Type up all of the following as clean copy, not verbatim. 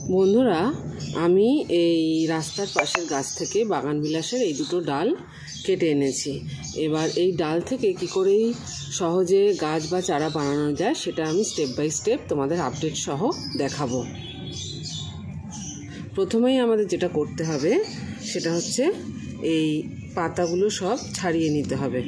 বন্ধুরা, আমি এই রাস্তার পাশের গাছ থেকে বাগানবিলাসের এই দুটো ডাল কেটে এনেছি। এবার এই ডাল থেকে কি করেই সহজে গাছ বা চারা বানানো যায় সেটা আমি স্টেপ বাই স্টেপ তোমাদের আপডেট সহ দেখাবো। প্রথমেই আমাদের যেটা করতে হবে সেটা হচ্ছে এই পাতাগুলো সব ছাড়িয়ে নিতে হবে।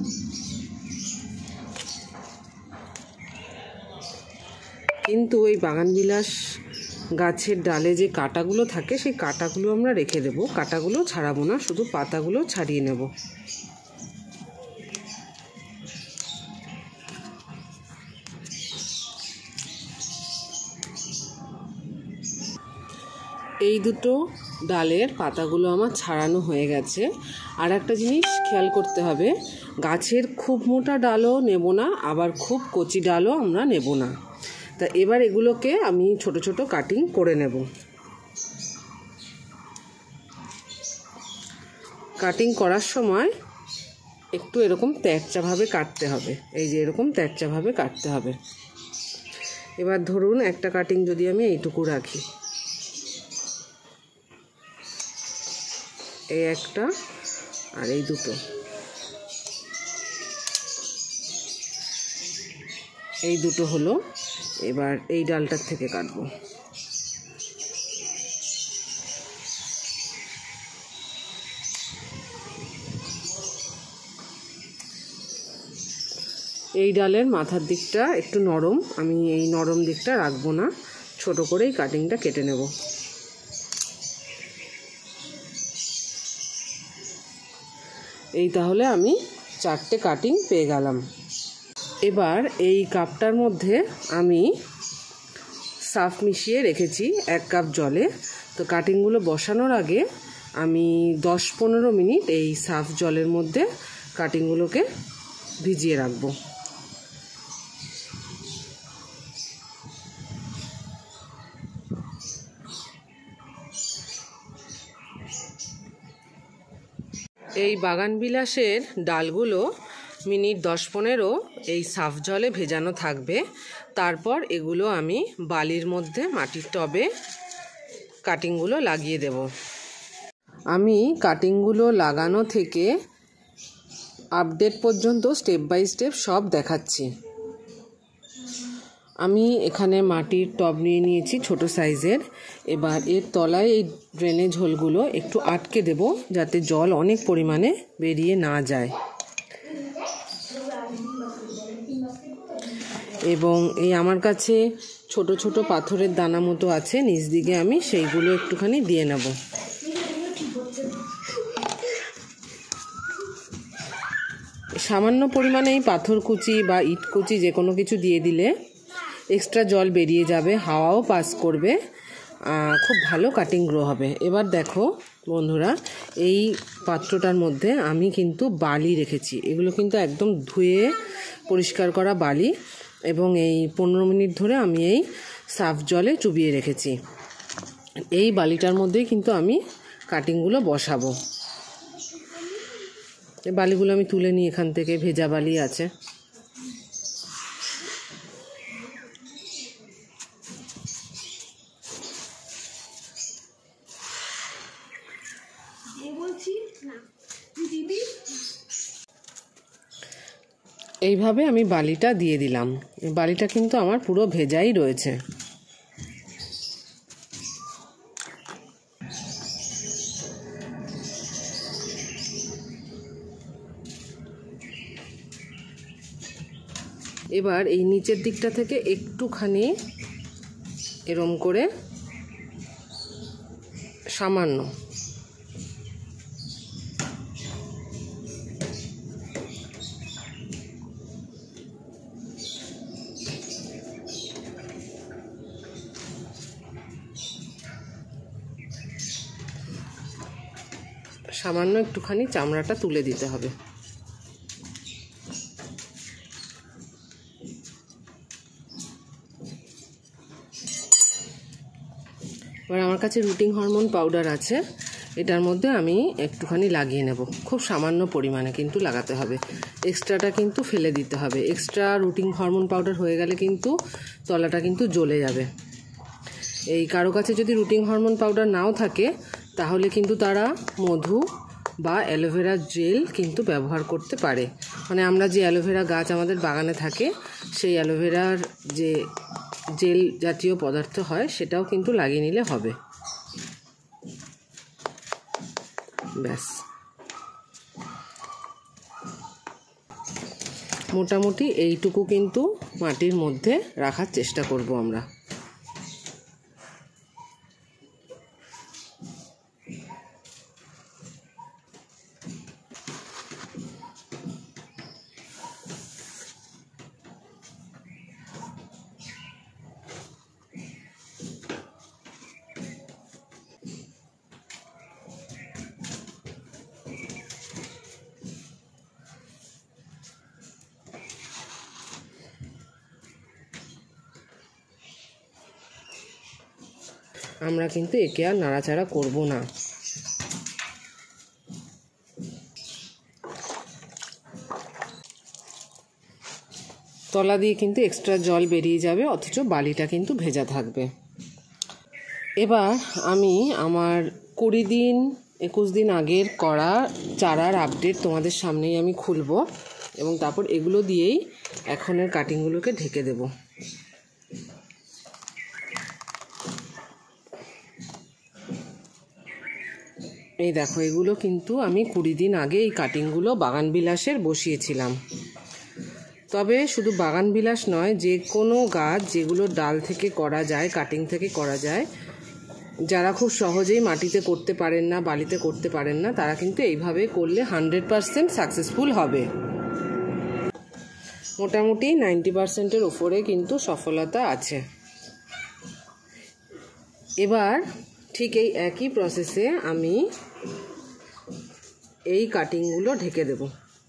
কিন্তু এই বাগানবিলাস গাছের ডালে যে কাঁটাগুলো থাকে সেই কাঁটাগুলো আমরা রেখে দেব, কাঁটাগুলো ছাড়াবো না, শুধু পাতাগুলো ছাড়িয়ে নেব। এই দুটো ডালের পাতাগুলো আমার ছাড়ানো হয়ে গেছে। আর একটা জিনিস খেয়াল করতে হবে, গাছের খুব মোটা ডালও নেব না, আবার খুব কচি ডালও আমরা নেব না। তা এবার এগুলোকে আমি ছোট ছোট কাটিং করে নেব। কাটিং করার সময় একটু এরকম তেরচাভাবে কাটতে হবে, এই যে এরকম তেরচাভাবে কাটতে হবে। এবার ধরুন একটা কাটিং যদি আমি এইটুকু রাখি, এই একটা আর এই দুটো, এই দুটো হলো। এবার এই ডালটার থেকে কাটবো। এই ডালের মাথার দিকটা একটু নরম, আমি এই নরম দিকটা রাখবো না, ছোট করেই কাটিংটা কেটে নেব। এই তাহলে আমি 4টে কাটিং পেয়ে গেলাম। এবার এই কাপটার মধ্যে আমি সার্ফ মিশিয়ে রেখেছি 1 কাপ জলে। তো কাটিংগুলো বসানোর আগে আমি 10-15 মিনিট এই সার্ফ জলের মধ্যে কাটিংগুলোকে ভিজিয়ে রাখবো। এই বাগানবিলাসের ডালগুলো মিনিট 10-15 এই সার্ফ জলে ভেজানো থাকবে। তারপর এগুলো আমি বালির মধ্যে মাটির টবে কাটিংগুলো লাগিয়ে দেব। আমি কাটিংগুলো লাগানো থেকে আপডেট পর্যন্ত স্টেপ বাই স্টেপ সব দেখাচ্ছি। আমি এখানে মাটির টব নিয়ে নিয়েছি ছোট সাইজের। এবার এর তলায় এই ড্রেনেজ হোলগুলো একটু আটকে দেব, যাতে জল অনেক পরিমাণে বেরিয়ে না যায়। এবং এই আমার কাছে ছোট ছোট পাথরের দানা মতো আছে নিচ দিকে, আমি সেইগুলো একটুখানি দিয়ে নেব। সামান্য পরিমাণে এই পাথর কুচি বা ইট কুচি যে কোনো কিছু দিয়ে দিলে এক্সট্রা জল বেরিয়ে যাবে, হাওয়াও পাস করবে, খুব ভালো কাটিং গ্রো হবে। এবার দেখো বন্ধুরা, এই পাত্রটার মধ্যে আমি কিন্তু বালি রেখেছি। এগুলো কিন্তু একদম ধুয়ে পরিষ্কার করা বালি, এবং এই 15 মিনিট ধরে আমি এই সার্ফ জলে চুবিয়ে রেখেছি। এই বালিটার মধ্যেই কিন্তু আমি কাটিংগুলো বসাবো। এই বালিগুলো আমি তুলে নিই এখান থেকে, ভেজা বালি আছে। এইভাবে আমি বালিটা দিয়ে দিলাম। বালিটা কিন্তু আমার পুরো ভেজাই রয়েছে। এবার এই নিচের দিকটা থেকে একটুখানি এরম করে সামান্য একটুখানি চামড়াটা তুলে দিতে হবে। এবার আমার কাছে রুটিং হরমোন পাউডার আছে, এটার মধ্যে আমি একটুখানি লাগিয়ে নেব। খুব সামান্য পরিমাণে কিন্তু লাগাতে হবে, এক্সট্রাটা কিন্তু ফেলে দিতে হবে। এক্সট্রা রুটিং হরমোন পাউডার হয়ে গেলে কিন্তু তলাটা কিন্তু জ্বলে যাবে। এই কারো কাছে যদি রুটিং হরমোন পাউডার নাও থাকে তাহলে কিন্তু তারা মধু বা অ্যালোভেরা জেল কিন্তু ব্যবহার করতে পারে। মানে আমরা যে অ্যালোভেরা গাছ আমাদের বাগানে থাকে সেই অ্যালোভেরার যে জেল জাতীয় পদার্থ হয় সেটাও কিন্তু লাগিয়ে নিলে হবে। ব্যাস, মোটামুটি এইটুকু কিন্তু মাটির মধ্যে রাখার চেষ্টা করব আমরা। আমরা কিন্তু একে আর নাড়াচাড়া করব না। তলা দিয়ে কিন্তু এক্সট্রা জল বেরিয়ে যাবে, অথচ বালিটা কিন্তু ভেজা থাকবে। এবার আমি আমার 20 দিন 21 দিন আগের করা চারার আপডেট তোমাদের সামনেই আমি খুলব এবং তারপর এগুলো দিয়েই এখনের কাটিংগুলোকে ঢেকে দেব। এই দেখো, এগুলো কিন্তু আমি 20 দিন আগে এই কাটিংগুলো বাগান বিলাসের বসিয়েছিলাম। তবে শুধু বাগান বিলাস নয়, যে কোনো গাছ যেগুলো ডাল থেকে করা যায়, কাটিং থেকে করা যায়, যারা খুব সহজেই মাটিতে করতে পারেন না, বালিতে করতে পারেন না, তারা কিন্তু এইভাবে করলে 100% সাকসেসফুল হবে। মোটামুটি 90%-এর ওপরে কিন্তু সফলতা আছে। এবার ঠিক এই একই প্রসেসে আমি এই কাটিংগুলো ঢেকে দেব।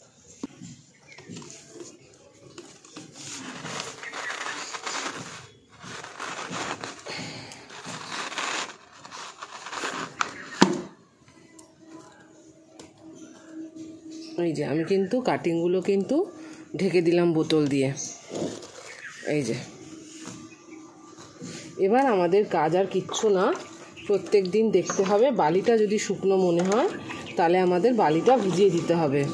এই যে আমি কিন্তু কাটিংগুলো কিন্তু ঢেকে দিলাম বোতল দিয়ে। এই যে, এবার আমাদের কাজ আর কিচ্ছু না, প্রত্যেক দিন দেখতে হবে। বালিটা যদি শুকনো মনে হয় তাহলে আমাদের বালিটা ভিজিয়ে দিতে হবে।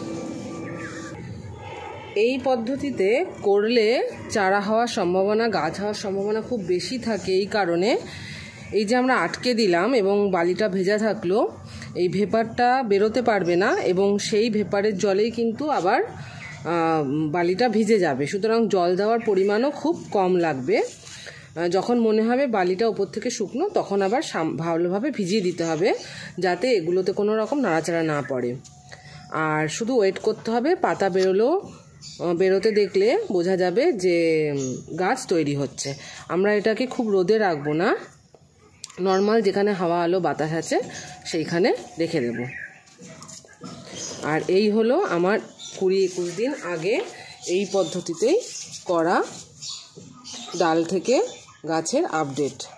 এই পদ্ধতিতে করলে চারা হওয়ার সম্ভাবনা, গাছ হওয়ার সম্ভাবনা খুব বেশি থাকে। এই কারণে এই যে আমরা আটকে দিলাম এবং বালিটা ভেজা থাকলো, এই ভেপারটা বেরোতে পারবে না এবং সেই ভেপারের জলেই কিন্তু আবার বালিটা ভিজে যাবে। সুতরাং জল দেওয়ার পরিমাণও খুব কম লাগবে। যখন মনে হবে বালিটা উপর থেকে শুকনো, তখন আবার ভালোভাবে ভিজিয়ে দিতে হবে, যাতে এগুলোতে কোনো রকম নাড়াচাড়া না পড়ে। আর শুধু ওয়েট করতে হবে, পাতা বেরোতে দেখলে বোঝা যাবে যে গাছ তৈরি হচ্ছে। আমরা এটাকে খুব রোদে রাখবো না, নর্মাল যেখানে হাওয়া আলো বাতাস আছে সেইখানে রেখে দেব। আর এই হলো আমার 20-21 দিন আগে এই পদ্ধতিতেই করা ডাল থেকে গাছের আপডেট।